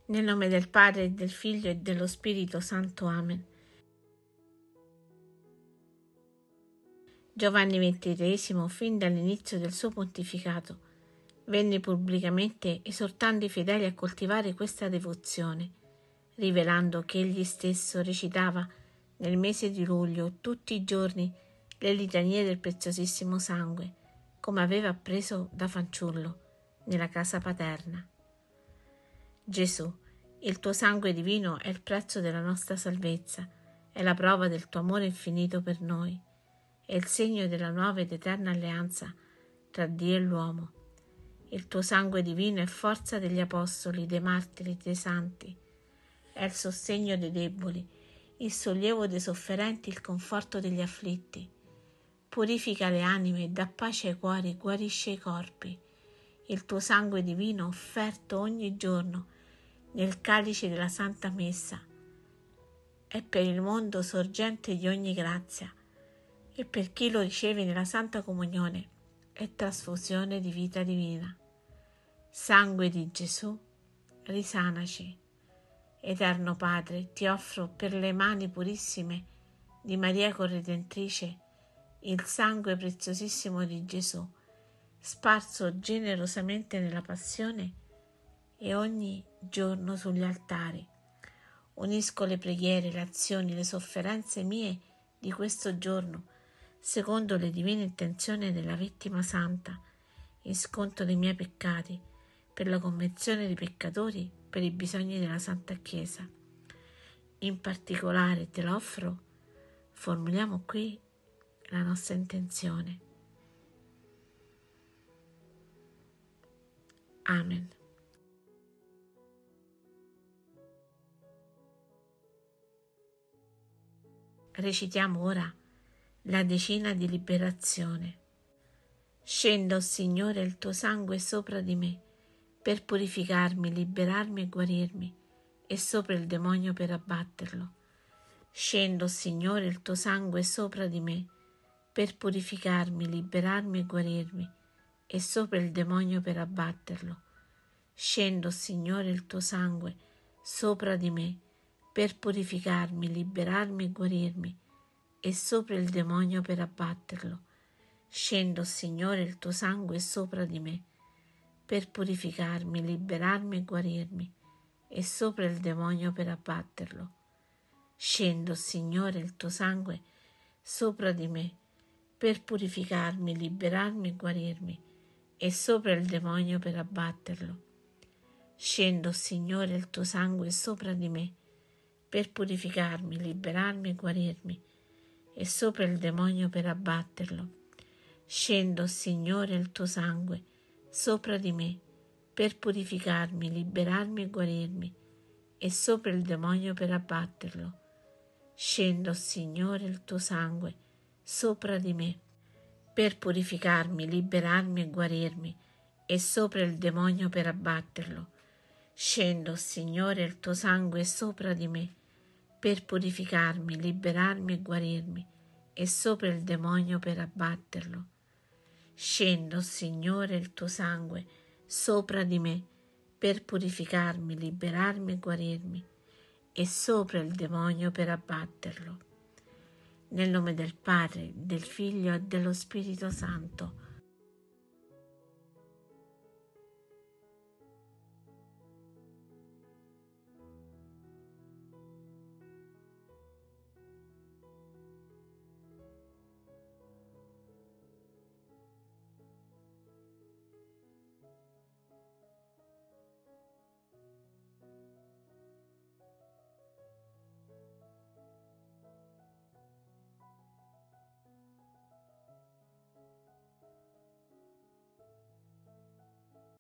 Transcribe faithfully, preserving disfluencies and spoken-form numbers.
Nel nome del Padre, e del Figlio e dello Spirito Santo. Amen. Giovanni ventitreesimo, fin dall'inizio del suo pontificato, venne pubblicamente esortando i fedeli a coltivare questa devozione, rivelando che egli stesso recitava nel mese di luglio tutti i giorni le litanie del preziosissimo sangue, come aveva appreso da fanciullo nella casa paterna. Gesù, il tuo sangue divino è il prezzo della nostra salvezza, è la prova del tuo amore infinito per noi, è il segno della nuova ed eterna alleanza tra Dio e l'uomo. Il tuo sangue divino è forza degli apostoli, dei martiri, dei santi, è il sostegno dei deboli, il sollievo dei sofferenti, il conforto degli afflitti. Purifica le anime, dà pace ai cuori, guarisce i corpi. Il tuo sangue divino offerto ogni giorno nel calice della Santa Messa è per il mondo sorgente di ogni grazia e per chi lo riceve nella Santa Comunione è trasfusione di vita divina. Sangue di Gesù, risanaci. Eterno Padre, ti offro per le mani purissime di Maria Corredentrice il sangue preziosissimo di Gesù, sparso generosamente nella passione e ogni giorno sugli altari. Unisco le preghiere, le azioni, le sofferenze mie di questo giorno, secondo le divine intenzioni della vittima santa, in sconto dei miei peccati, per la conversione dei peccatori, per i bisogni della Santa Chiesa. In particolare te la offro, formuliamo qui la nostra intenzione. Amen. Recitiamo ora la decina di liberazione. Scenda, o Signore, il tuo sangue sopra di me, per purificarmi, liberarmi e guarirmi, e sopra il demonio per abbatterlo. Scenda, o Signore, il tuo sangue sopra di me, per purificarmi, liberarmi e guarirmi, e sopra il demonio per abbatterlo. Scenda, o Signore, il tuo sangue sopra di me, per purificarmi, liberarmi e guarirmi, e sopra il demonio per abbatterlo. Scenda, o Signore, il tuo sangue sopra di me, per purificarmi, liberarmi e guarirmi, e sopra il demonio per abbatterlo. Scenda, o Signore, il tuo sangue sopra di me, per purificarmi, liberarmi e guarirmi, e sopra il demonio per abbatterlo. Scenda, o Signore, il tuo sangue sopra di me, per purificarmi, liberarmi e guarirmi, e sopra il demonio per abbatterlo. Scenda, o Signore, il tuo sangue sopra di me, per purificarmi, liberarmi e guarirmi, e sopra il demonio per abbatterlo. Scenda, o Signore, il tuo sangue sopra di me, per purificarmi, liberarmi e guarirmi, e sopra il demonio per abbatterlo. Scenda, o Signore, il tuo sangue sopra di me, per purificarmi, liberarmi e guarirmi, e sopra il demonio per abbatterlo. Scenda, o Signore, il tuo sangue sopra di me, per purificarmi, liberarmi e guarirmi, e sopra il demonio per abbatterlo. Nel nome del Padre, del Figlio e dello Spirito Santo.